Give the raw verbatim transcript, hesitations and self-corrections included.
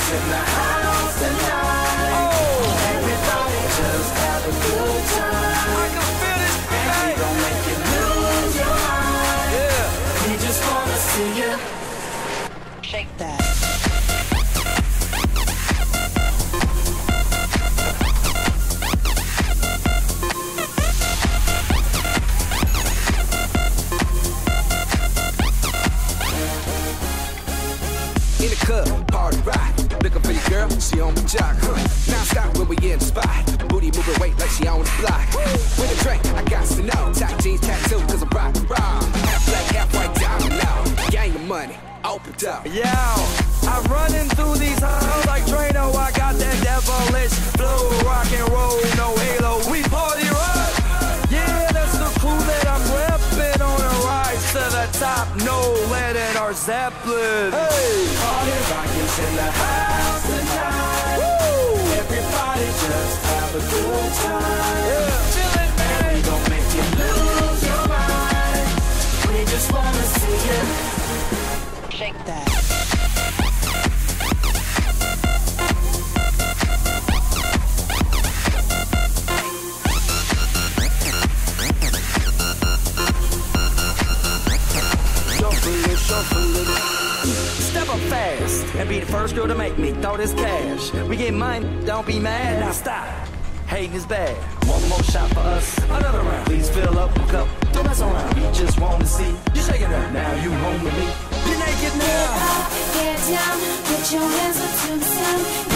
Rockers in the house tonight. Oh. Everybody just have a good time. I can feel this, and we gon' make you lose your mind. Yeah. We just wanna see you shake that. In the club, party ride. Looking for your girl, she on the jock. Huh. Now stop when we in the spot. Booty moving weight like she on the block. With a drink, I got to know. Tight jeans, tattoo, cause I'm rock and roll. Half black, half white, diamond now. Gang of money, opened up. Yo, I'm running through these halls like Drano. I got that devilish flow. Rock and roll, no halo. We party rock. Yeah, that's the crew that I'm repping on a rise to the top. No lead in our Zeppelin. Hey, party rockers in the house tonight. Woo! Everybody just have a good time. Yeah, chillin', man. And we gon' make you lose your mind. We just wanna see you shake that. Step up fast and be the first girl to make me throw this cash. We get money, don't be mad, now stop. Hating is bad. One more shot for us, another round. Please fill up a cup, don't mess around. We just wanna see you shaking it. Now you home with me. You're naked now. Get up, get down, put your hands up to the sun.